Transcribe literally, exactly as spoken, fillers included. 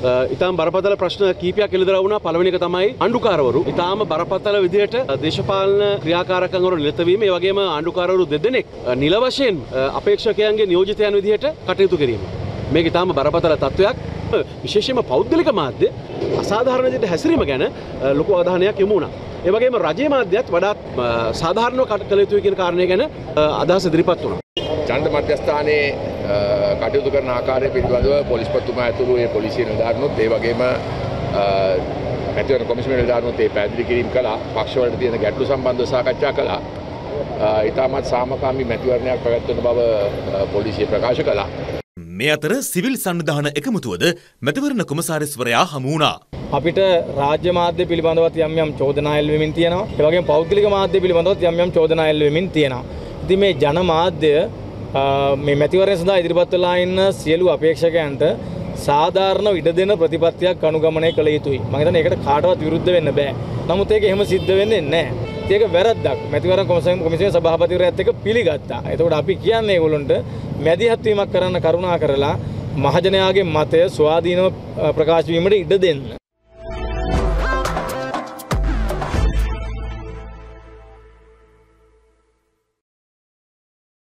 ඉතාම බරපතල ප්‍රශ්න කීපයක් එළිදරව් වුණා. පළවෙනි එක තමයි ආණ්ඩුකාරවරු ඉතාම බරපතල විදිහට දේශපාලන ක්‍රියාකාරකම් වල නිරත වීම, ඒ වගේම ආණ්ඩුකාරවරු දෙදෙනෙක් නිල වශයෙන් අපේක්ෂකයන්ගේ නියෝජිතයන් විදිහට කටයුතු කිරීම. මේක ඉතාම බරපතල තත්වයක්. විශේෂයෙන්ම පෞද්ගලික මාධ්‍ය අසාධාරණ විදිහට හැසිරීම ගැන ලොකු අවධානයක් යොමු වුණා. ඒ වගේම රජයේ මාධ්‍යයත් වඩාත් සාධාරණව කළ යුතුයි කියන කාරණය ගැන අදහස් ඉදිරිපත් වුණා. ඡන්ද මධ්‍යස්ථානයේ කටයුතු කරන ආකාරය පිළිබඳව පොලිස්පතිතුමා ඇතුළු ඒ පොලිසිය නිලධාරීනුත් ඒ වගේම මැතිවරණ කොමිසම නිලධාරීනුත් ඒ පැහැදිලි කිරීම කළා. පක්ෂවලට තියෙන ගැටලු සම්බන්ධව සාකච්ඡා කළා. ඉතාමත් සාමකාමී මැතිවරණයක් පැවැත්වෙන බව පොලිසිය ප්‍රකාශ කළා. මේ අතර සිවිල් සංවිධාන එකමුතුවද මැතිවරණ කොමසාරිස්වරයා හමු වුණා. අපිට රාජ්‍ය මාධ්‍ය පිළිබඳවත් යම් යම් චෝදනා එල්ල වෙමින් තියෙනවා. ඒ වගේම පෞද්ගලික මාධ්‍ය පිළිබඳවත් යම් යම් චෝදනා එල්ල වෙමින් තියෙනවා. ඉතින් මේ ජන මාධ්‍ය මේ මැතිවරණය සඳහා ඉදිරිපත් වෙලා ඉන්න සියලු අපේක්ෂකයන්ට සාධාරණ ඉඩ දෙන ප්‍රතිපත්තියක් අනුගමනය කළ යුතුයි. මම හිතන්නේ ඒකට කාටවත් විරුද්ධ වෙන්න බෑ. නමුත් ඒක එහෙම සිද්ධ වෙන්නේ නැහැ. ඒක වැරද්දක්. මැතිවරණ කොමිසමේ සභාපතිවරයාත් එක්ක පිළිගත්තා. එතකොට අපි කියන්නේ ඒගොල්ලන්ට මැදිහත් වීමක් කරන්න කරුණා කරලා මහජනයාගේ මතය ස්වාධීනව ප්‍රකාශ වීමට ඉඩ දෙන්න.